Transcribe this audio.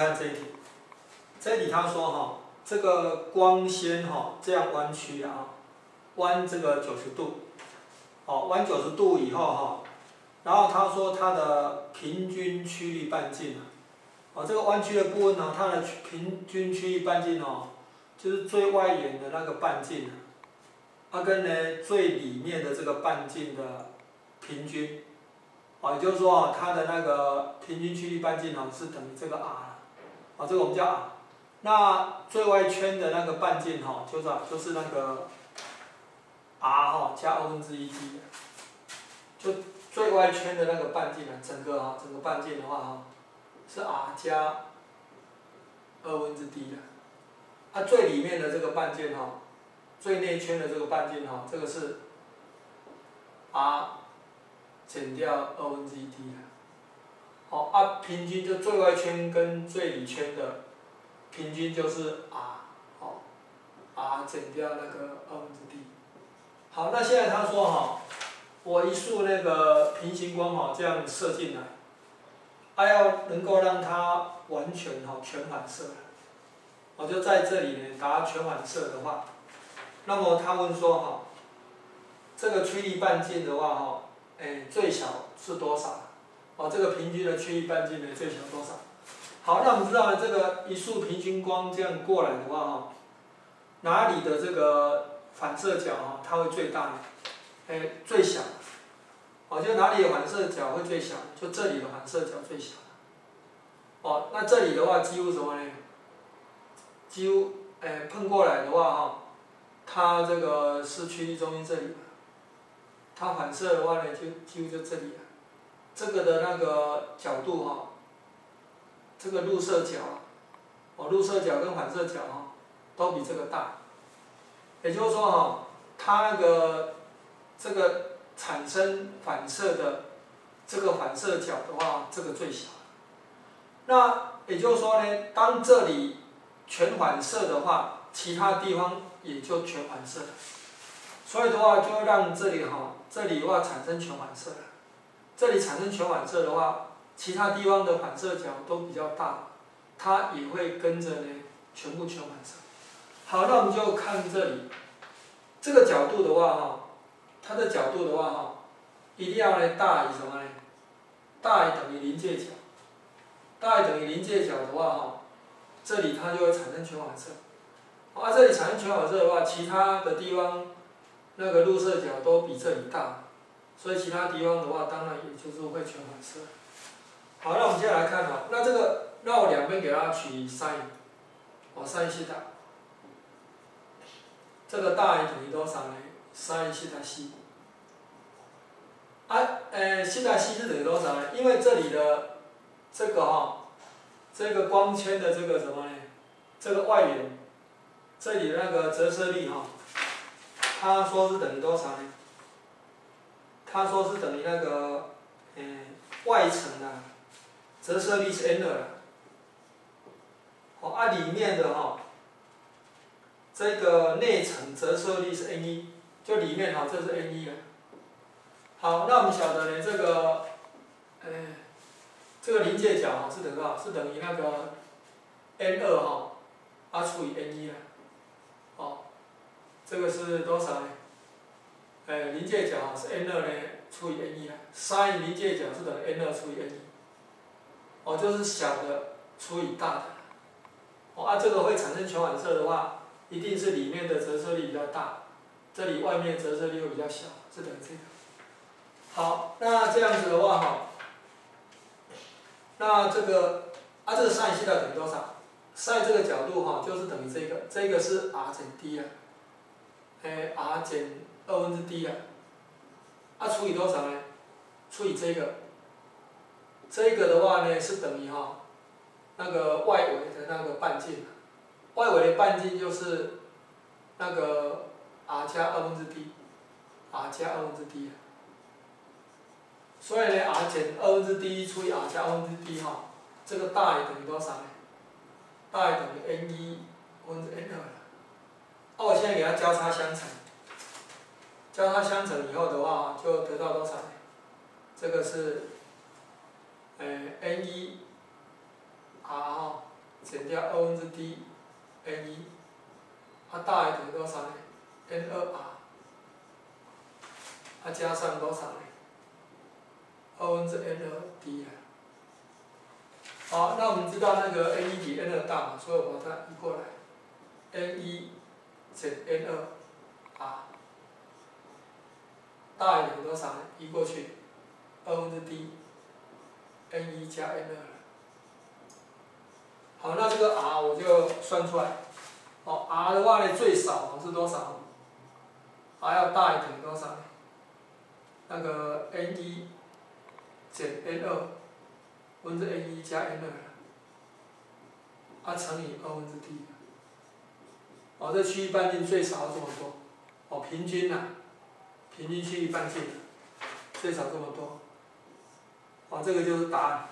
看这一题，这一题他说哈，这个光纤哈这样弯曲啊，弯这个90度，哦，弯90度以后哈，然后他说它的平均曲率半径啊，哦，这个弯曲的部分呢，它的平均曲率半径哦，就是最外沿的那个半径啊，它跟呢最里面的这个半径的平均。也就是说它的那个平均曲率半径是等于这个 r， 这个我们叫 r。那最外圈的那个半径就是那个 r 加1/2d，就最外圈的那个半径整个半径的话是 r 加1/2d的。最里面的这个半径最内圈的这个半径这个是 r。减掉1/2d的，平均就最外圈跟最里圈的平均就是 r，r 减掉那个1/2d。好，那现在他说我一束那个平行光这样射进来，要能够让它完全全反射，我就在这里呢达全反射的话，那么他问说这个曲率半径的话最小是多少？这个平均的曲率半径呢最小多少？好，那我们知道呢，这个一束平均光这样过来的话哪里的这个反射角它会最大呢？最小。就哪里的反射角会最小？就这里的反射角最小。那这里的话几乎什么呢？几乎碰过来的话它这个是曲率中心这里。它反射的话呢，几乎就这里了。这个的那个角度这个入射角入射角跟反射角都比这个大。也就是说它那个这个产生反射的这个反射角的话，这个最小。那也就是说呢，当这里全反射的话，其他地方也就全反射了。所以的话，就让这里的话产生全反射了。这里产生全反射的话，其他地方的反射角都比较大，它也会跟着呢全部全反射。好，那我们就看这里，这个角度的话它的角度的话一定要呢大于什么呢？大于等于临界角。大于等于临界角的话这里它就会产生全反射。这里产生全反射的话，其他的地方那个入射角都比这里大，所以其他地方的话，当然也就是会全反射。好，那我们接下来看那这个，那我两边给它取 sin，sin 西塔，这个大于等于多少呢 ？sin 西塔西。西塔西是等于多少呢？因为这里的这个这个光圈的这个什么呢？这个外缘，这里的那个折射力他说是等于多少呢？他说是等于那个，外层折射力是 n 2里面的这个内层折射力是 n1，就里面这是 n1了。好，那我们晓得呢，这个，这个临界角是等于多少？是等于那个 n2除以 n1了。这个是多少呢？临界角是 n2呢除以 n1了 ，sin 临界角是等于 n2除以 n1。就是小的除以大的。这个会产生全反射的话，一定是里面的折射力比较大，这里外面折射力会比较小，是等于这个。好，那这样子的话那这个这个 sin 西塔等于多少 ？sin 这个角度就是等于这个，这个是 r 减 d 啊。r 减1/2d除以多少呢？除以这个，这个的话呢是等于那个外围的那个半径，外围的半径就是那个 r 加1/2d，r 加1/2d。所以呢 ，r 减1/2d除以 r 加1/2d 这个大于等于多少呢？大于等于 n1/n2了。我现在给它交叉相乘，交叉相乘以后的话，就得到多少呢？这个是，n1 r 减掉d n1，大于等于多少呢 ？n2r， 加上多少呢？n2d 啊。好，那我们知道那个 n1比 n2大嘛，所以我把它移过来 ，n1 减 n2r， 大于等于多少呢？移过去，d n1 加 n2。好，那这个 r 我就算出来。哦 ，r 的话呢，最少是多少 ？r 要大于等于多少呢？那个 n1 减 n2 n1 加 n2， 乘以d。哦，这区域半径最少要这么多。哦，平均区域半径最少这么多。哦，这个就是答案。